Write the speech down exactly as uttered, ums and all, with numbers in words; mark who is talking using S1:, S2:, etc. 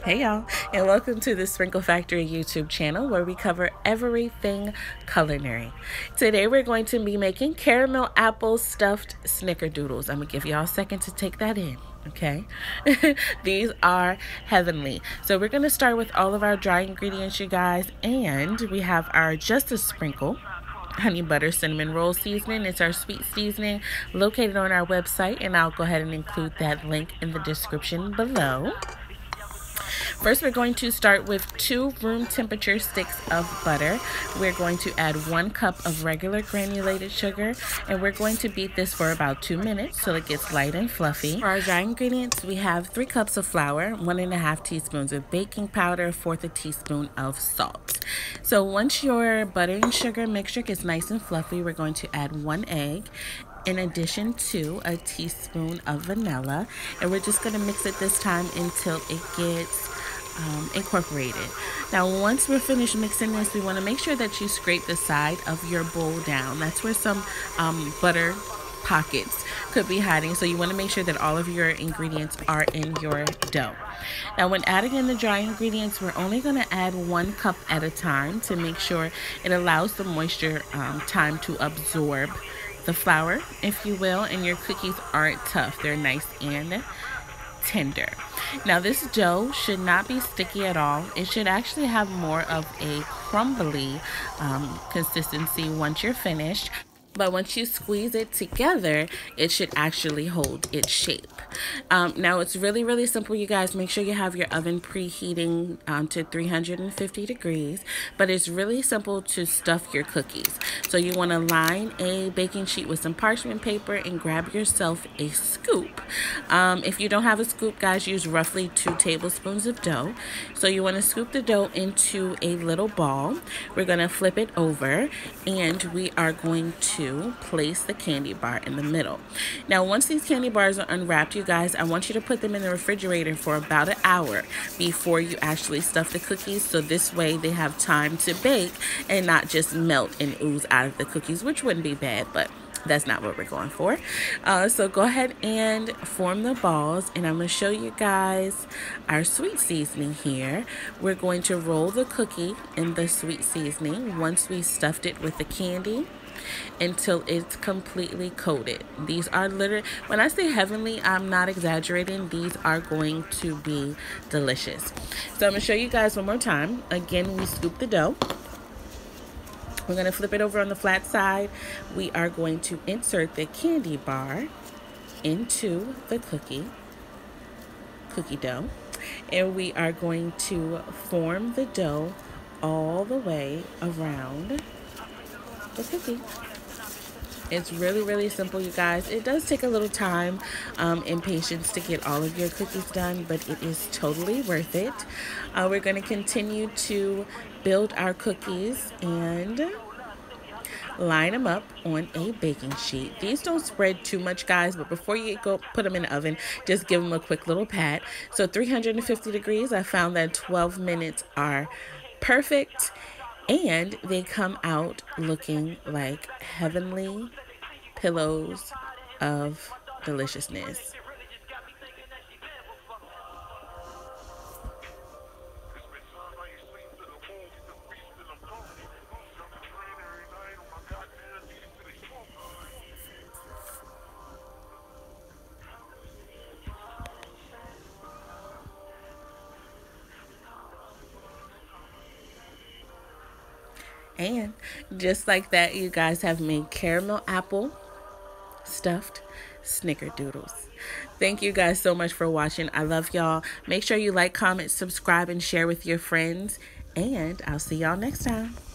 S1: Hey y'all, and welcome to the Sprinkle Factory YouTube channel where we cover everything culinary. Today we're going to be making caramel apple stuffed snickerdoodles. I'm gonna give y'all a second to take that in, okay? These are heavenly. So we're gonna start with all of our dry ingredients, you guys, and we have our Just a Sprinkle honey butter cinnamon roll seasoning. It's our sweet seasoning located on our website, and I'll go ahead and include that link in the description below. First, we're going to start with two room temperature sticks of butter. We're going to add one cup of regular granulated sugar, and we're going to beat this for about two minutes so it gets light and fluffy. For our dry ingredients, we have three cups of flour, one and a half teaspoons of baking powder, a fourth a teaspoon of salt. So once your butter and sugar mixture gets nice and fluffy, we're going to add one egg, in addition to a teaspoon of vanilla, and we're just going to mix it this time until it gets um, incorporated. Now once we're finished mixing this, we want to make sure that you scrape the side of your bowl down. That's where some um, butter pockets could be hiding, so you want to make sure that all of your ingredients are in your dough. Now when adding in the dry ingredients, we're only going to add one cup at a time to make sure it allows the moisture um, time to absorb the flour, if you will, and your cookies aren't tough. They're nice and tender. Now this dough should not be sticky at all. It should actually have more of a crumbly um, consistency once you're finished. But once you squeeze it together, it should actually hold its shape. Um, now it's really, really simple, you guys. Make sure you have your oven preheating um, to three hundred fifty degrees. But it's really simple to stuff your cookies. So you want to line a baking sheet with some parchment paper and grab yourself a scoop. Um, if you don't have a scoop, guys, use roughly two tablespoons of dough. So you want to scoop the dough into a little ball. We're going to flip it over, and we are going to place the candy bar in the middle. Now once these candy bars are unwrapped, you guys, I want you to put them in the refrigerator for about an hour before you actually stuff the cookies, so this way they have time to bake and not just melt and ooze out of the cookies, which wouldn't be bad, but that's not what we're going for. Uh, so go ahead and form the balls, and I'm going to show you guys our sweet seasoning here. We're going to roll the cookie in the sweet seasoning once we stuffed it with the candy until it's completely coated. These are literally, when I say heavenly, I'm not exaggerating. These are going to be delicious. So I'm going to show you guys one more time. Again, we scoop the dough. We're going to flip it over on the flat side. We are going to insert the candy bar into the cookie, cookie dough. And we are going to form the dough all the way around the cookie. It's really, really simple, you guys. It does take a little time um, and patience to get all of your cookies done, but it is totally worth it. Uh, we're going to continue to build our cookies and line them up on a baking sheet. These don't spread too much, guys, but before you go put them in the oven, just give them a quick little pat. So three hundred fifty degrees, I found that twelve minutes are perfect. And they come out looking like heavenly pillows of deliciousness. And just like that, you guys have made caramel apple stuffed snickerdoodles. Thank you guys so much for watching. I love y'all. Make sure you like, comment, subscribe, and share with your friends. And I'll see y'all next time.